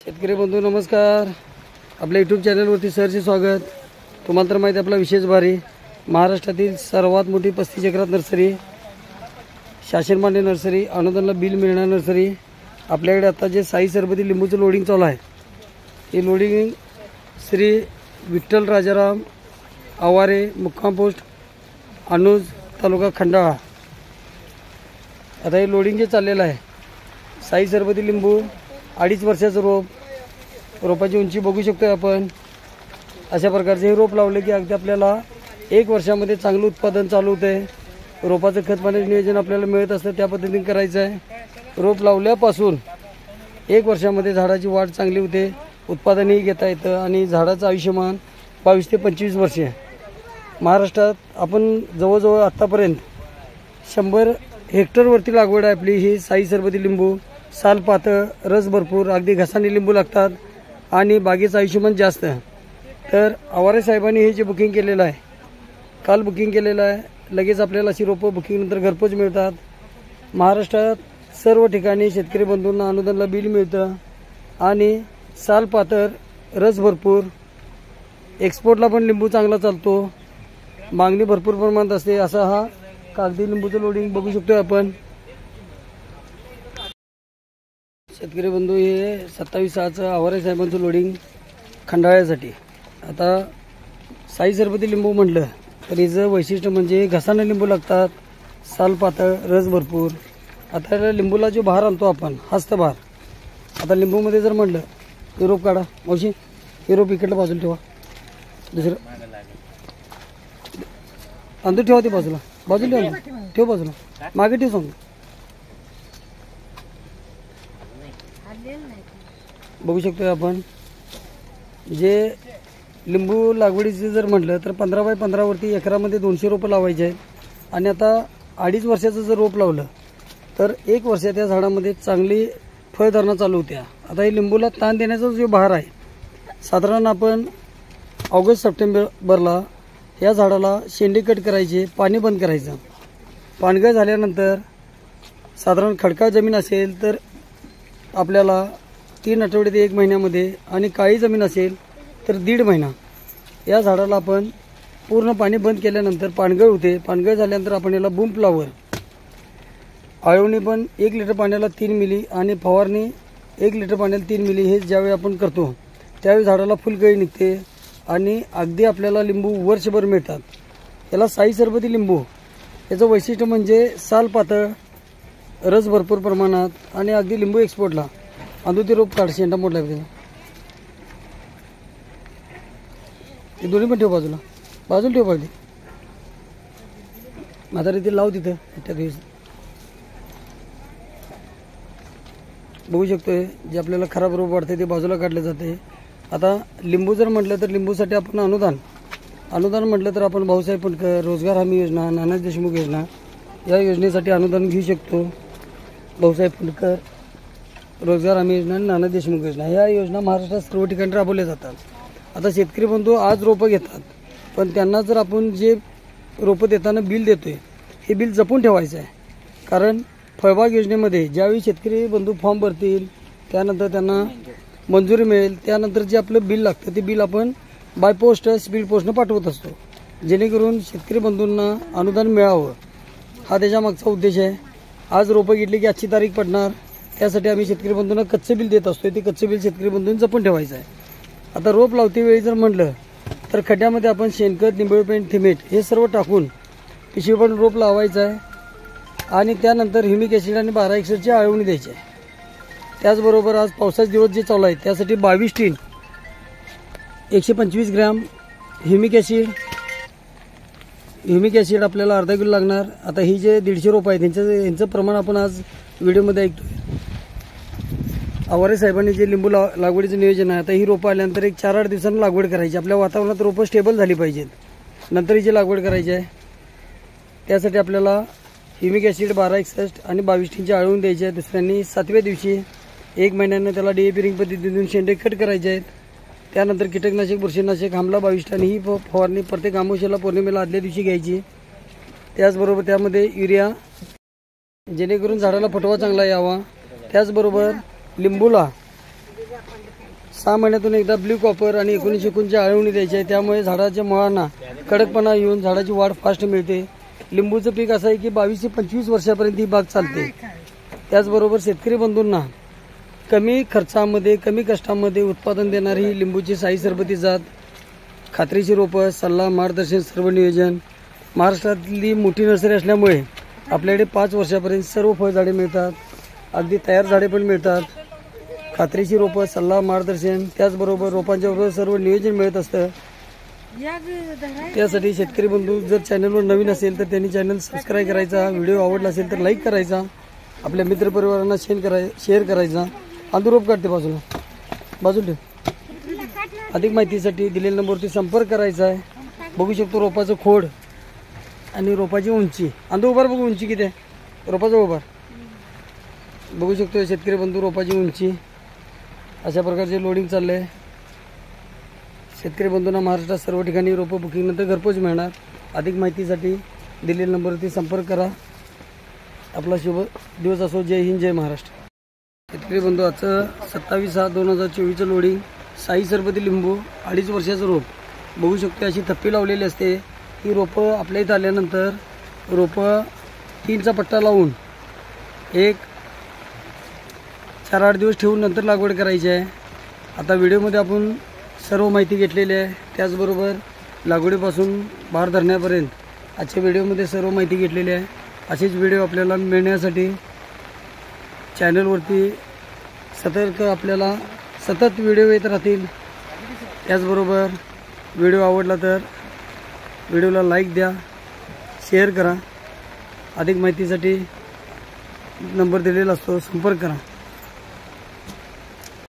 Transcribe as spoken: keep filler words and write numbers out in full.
शेतकरी बंधू नमस्कार. आपल्या यूट्यूब चॅनलवरती सरचे स्वागत. तुम्हाला तर माहिती आपला विशेष भारी महाराष्ट्रातील सर्वात मोठी पस्तीस एकरात नर्सरी, शासनमान्य नर्सरी, अनुदानाला बिल मिळणार नर्सरी. आपल्याकडे आता जे साई सरबती लिंबूचं लोडिंग चालू आहे, हे लोडिंग श्री विठ्ठल राजाराम आवारे, मुक्काम पोस्ट अनुज, तालुका खंडाळा. आता हे लोडिंग जे चाललेलं आहे, साई सरबती लिंबू अडीच वर्षाचं रोप. रोपाची उंची बघू शकतो आपण. अशा प्रकारचे हे रोप लावले की अगदी आपल्याला एक वर्षामध्ये चांगलं उत्पादन चालू होते. रोपाचं खत पाण्याचं नियोजन आपल्याला मिळत असतं, त्या पद्धतीने करायचं आहे. रोप लावल्यापासून एक वर्षामध्ये झाडाची वाढ चांगली होते, उत्पादनही घेता येतं आणि झाडाचं आयुष्यमान बावीस ते पंचवीस वर्षे. महाराष्ट्रात आपण जवळजवळ आत्तापर्यंत शंभर हेक्टरवरती लागवड आहे आपली. ही साई सरबती लिंबू साल पातळ, रस भरपूर, अगदी घसाने लिंबू लागतात आणि बागेचं आयुष्यमान जास्त. तर आवारे साहेबांनी हे जे बुकिंग केलेलं आहे, काल बुकिंग केलेलं आहे, लगेच आपल्याला अशी रोपं बुकिंगनंतर घरपोच मिळतात. महाराष्ट्रात सर्व ठिकाणी शेतकरी बंधूंना अनुदानाला बिल मिळतं आणि साल पातळ, रस भरपूर, एक्सपोर्टला पण लिंबू चांगला चालतो, मागणी भरपूर प्रमाणात असते. असा हा कागदी लिंबूचं लोडिंग बघू शकतो आपण. शेतकरी बंधू हे सत्तावीस सहाचं आवारे साहेबांचं लोडिंग खंडाळ्यासाठी. आता साई सरबती लिंबू म्हटलं तर हिचं वैशिष्ट्य म्हणजे घसाने लिंबू लागतात, साल पातळ, रस भरपूर. आता लिंबूला जो भार आणतो आपण, हस्तभार. आता लिंबूमध्ये जर म्हटलं हे रोप काढा मावशी, हे रोप इकडलं बाजूला ठेवा, दुसरं अंदर ठेवा, ते बाजूला बाजूला ठेवा, ठेव बाजूला, मागे ठेव सांगतो. बघू शकतो आपण जे लिंबू लागवडीचे जर म्हटलं तर पंधरा बाय पंधरावरती एकरामध्ये दोनशे रोपं लावायचे आहेत. आणि आता अडीच वर्षाचं जर रोप लावलं तर एक वर्षात त्या झाडामध्ये चांगली फळधारणा चालू होत्या. आता हे लिंबूला ताण देण्याचा जो भार आहे, साधारण आपण ऑगस्ट सप्टेंबरला या झाडाला शेंडे कट करायचे, पाणी बंद करायचं. पानगळ झाल्यानंतर साधारण खडकाळ जमीन असेल तर आपल्याला तीन आठवडे ते एक महिन्यामध्ये, आणि काळी जमीन असेल तर दीड महिना, या झाडाला आपण पूर्ण पाणी बंद केल्यानंतर पानगळ होते. पानगळ झाल्यानंतर आपण याला बूम फ्लावर, आळवणी पण एक लिटर पाण्याला तीन मिली आणि फवारणी एक लिटर पाण्याला तीन मिली, हे ज्यावेळी आपण करतो त्यावेळी झाडाला फुलकळी निघते आणि अगदी आपल्याला लिंबू वर्षभर मिळतात. याला साई सरबती लिंबू, याचं वैशिष्ट्य म्हणजे साल पातळ, रस भरपूर प्रमाणात आणि अगदी लिंबू एक्सपोर्टला. अंदुती रोप काढ, शेंडा मोठला आहे ते दोन्ही पण ठेव बाजूला, बाजूला ठेव पाहिजे. म्हातारी ते लाव तिथं त्या दिवस. बघू शकतोय जे आपल्याला खराब रोप वाटते ते बाजूला काढले जाते. आता लिंबू जर म्हटलं तर लिंबूसाठी आपण अनुदान अनुदान म्हटलं तर आपण भाऊसाहेब फुंडकर रोजगार हमी योजना, नाना देशमुख योजना, या योजनेसाठी अनुदान घेऊ शकतो. भाऊसाहेब फुंडकर रोजगार हमी योजना आणि नाना देशमुख योजना, ह्या योजना महाराष्ट्रात सर्व ठिकाणी राबवल्या जातात. आता शेतकरी बंधू आज रोपं घेतात, पण त्यांना जर आपण जे रोपं देताना बिल देतोय, हे बिल जपून ठेवायचं आहे. कारण फळबाग योजनेमध्ये ज्यावेळी शेतकरी बंधू फॉर्म भरतील, त्यानंतर त्यांना मंजुरी मिळेल, त्यानंतर जे आपलं बिल लागतं ते बिल आपण बाय पोस्ट, स्पीड पोस्टनं पाठवत असतो, जेणेकरून शेतकरी बंधूंना अनुदान मिळावं, हा त्याच्यामागचा उद्देश आहे. आज रोपं घेतली की आजची तारीख पडणार, त्यासाठी आम्ही शेतकरी बंधूंना कच्चं बिल देत असतो. ते कच्चं बिल शेतकरी बंधूंनी जपून ठेवायचं आहे. आता रोप लावते वेळी जर म्हटलं तर खड्ड्यामध्ये आपण शेणखत, निंबळ पेंट, थिमेट हे सर्व टाकून पिशवी पण रोप लावायचं आहे. आणि त्यानंतर ह्युमिक ॲसिड आणि बारा एक्सरची आळवणी द्यायची आहे. त्याचबरोबर आज पावसाचे दिवस जे चालू आहेत त्यासाठी बावीस टीन एकशे पंचवीस gram humic acid humic acid आपल्याला अर्धा किलो लागणार. आता ही जे दीडशे रोप आहेत त्यांचं यांचं प्रमाण आपण आज व्हिडिओमध्ये ऐकतो. आवारे साहेबांनी जे लिंबू ला लागवडीचं नियोजन आहे, आता ही रोपं आल्यानंतर एक चार आठ दिवसांनी लागवड करायची. आपल्या वातावरणात रोपं स्टेबल झाली पाहिजेत, नंतर हिची लागवड करायची आहे. त्यासाठी आपल्याला ह्युमिक ॲसिड बारा एकसष्ट आणि बावीस टीनची आळवून द्यायची आहे. दुसऱ्यांनी सातव्या दिवशी एक महिन्यानं त्याला डी ए पी रिंग पद्धतीतून शेंडे कट करायचे आहेत. त्यानंतर कीटकनाशक, बुरशीनाशक, आमला बावीस टन ही फवारणी प्रत्येक अमावस्येला, पौर्णिमेला आदल्या दिवशी घ्यायची. त्याचबरोबर त्यामध्ये युरिया, जेणेकरून झाडाला फुटवा चांगला यावा. त्याचबरोबर लिंबूला सहा महिन्यातून एकदा ब्ल्यू कॉपर आणि एकोणीसशे एकोणची आळवणी द्यायची आहे, त्यामुळे झाडाच्या मुळांना कडकपणा येऊन झाडाची वाढ फास्ट मिळते. लिंबूचं पीक असं आहे की बावीस ते पंचवीस वर्षापर्यंत ही बाग चालते. त्याचबरोबर शेतकरी बंधूंना कमी खर्चामध्ये कमी कष्टामध्ये उत्पादन देणारी ही लिंबूची साई सरबती जात, खात्रीची रोपं, सल्ला, मार्गदर्शन, सर्व नियोजन. महाराष्ट्रातली मोठी नर्सरी असल्यामुळे आपल्याकडे पाच वर्षापर्यंत सर्व फळझाडे मिळतात, अगदी तयार झाडे पण मिळतात. खात्रीची रोपं, सल्ला, मार्गदर्शन, त्याचबरोबर रोपांच्या बरोबर सर्व नियोजन मिळत असतं. त्यासाठी शेतकरी बंधू जर चॅनलवर नवीन असेल तर त्यांनी चॅनल सबस्क्राईब करायचा, व्हिडिओ आवडला असेल तर लाईक करायचा, आपल्या मित्रपरिवारांना शेअर कराय शेअर करायचा. रोप काढते बाजूला बाजूला अधिक माहितीसाठी दिलेल्या नंबरवरती संपर्क करायचा आहे. बघू शकतो रोपाचं खोड आणि रोपाची उंची. अंदर उभार बघू उंची किती आहे रोपाचा उभार बघू शकतो शेतकरी बंधू. रोपाची उंची अशा प्रकारचे लोडिंग चाललं आहे. शेतकरी बंधूंना महाराष्ट्रात सर्व ठिकाणी रोपं बुकिंगनंतर घरपोच मिळणार. अधिक माहितीसाठी दिलेल्या नंबरवरती संपर्क करा. आपला शुभ दिवस असो. जय हिंद, जय महाराष्ट्र. शेतकरी बंधू, आजचं सत्तावीस सहा दोन हजार चोवीसचं लोडिंग साई सरबती लिंबू अडीच वर्षाचं रोप बघू शकतो. अशी थप्पी लावलेली असते. ही रोपं आपल्या इथं आल्यानंतर रोपं तीनचा पट्टा लावून एक चार आठ दिवस ठेवून नंतर लागवड करायची आहे. आता व्हिडिओमध्ये आपण सर्व माहिती घेतलेली आहे. त्याचबरोबर लागवडीपासून बाहेर धरण्यापर्यंत आजच्या व्हिडिओमध्ये सर्व माहिती घेतलेली आहे. असेच व्हिडिओ आपल्याला मिळण्यासाठी चॅनलवरती सतर्क आपल्याला सतत व्हिडिओ येत राहतील. त्याचबरोबर व्हिडिओ आवडला तर व्हिडिओला लाईक द्या, शेअर करा. अधिक माहितीसाठी नंबर दिलेला असतो, संपर्क करा.